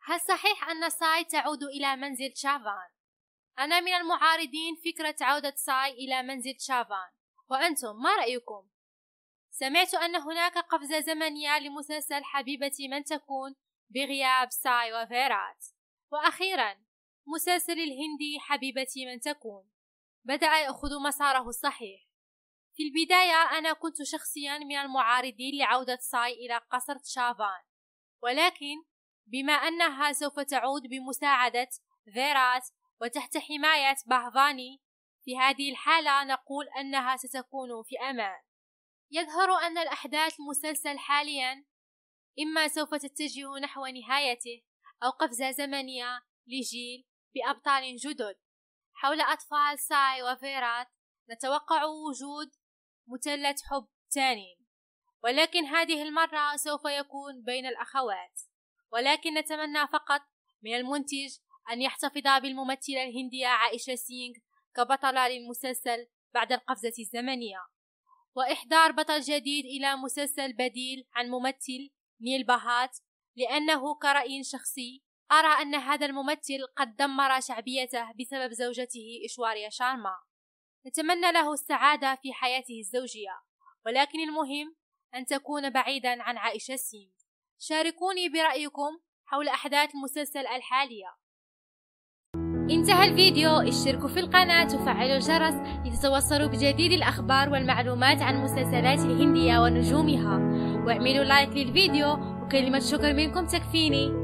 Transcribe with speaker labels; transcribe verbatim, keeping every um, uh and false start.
Speaker 1: هل صحيح أن ساي تعود إلى منزل شافان؟ أنا من المعارضين فكرة عودة ساي إلى منزل شافان، وأنتم ما رأيكم؟ سمعت أن هناك قفزة زمنية لمسلسل حبيبتي من تكون بغياب ساي وفيرات. وأخيرا مسلسل الهندي حبيبتي من تكون بدأ يأخذ مساره الصحيح. في البداية أنا كنت شخصيا من المعارضين لعودة ساي إلى قصر شافان، ولكن بما أنها سوف تعود بمساعدة فيرات وتحت حماية باهفاني، في هذه الحالة نقول أنها ستكون في أمان. يظهر أن الأحداث المسلسل حاليا إما سوف تتجه نحو نهايته أو قفزة زمنية لجيل بأبطال جدد. حول أطفال ساي وفيرات نتوقع وجود مثلث حب ثاني، ولكن هذه المرة سوف يكون بين الأخوات. ولكن نتمنى فقط من المنتج أن يحتفظ بالممثلة الهندية عائشة سينغ كبطلة للمسلسل بعد القفزة الزمنية، وإحضار بطل جديد إلى مسلسل بديل عن ممثل نيل بهات، لأنه كرأي شخصي أرى أن هذا الممثل قد دمر شعبيته بسبب زوجته إشواريا شارما. نتمنى له السعادة في حياته الزوجية، ولكن المهم أن تكون بعيدا عن عائشة سينغ. شاركوني برأيكم حول أحداث المسلسل الحالية. انتهى الفيديو، اشتركوا في القناة وفعلوا الجرس لتتوصلوا بجديد الأخبار والمعلومات عن المسلسلات الهندية ونجومها، واعملوا لايك للفيديو، وكلمة شكر منكم تكفيني.